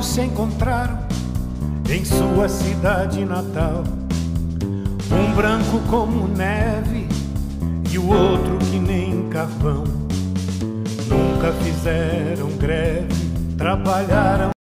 se encontraram em sua cidade natal. Um branco como neve e o outro que nem carvão. Nunca fizeram greve, trabalharam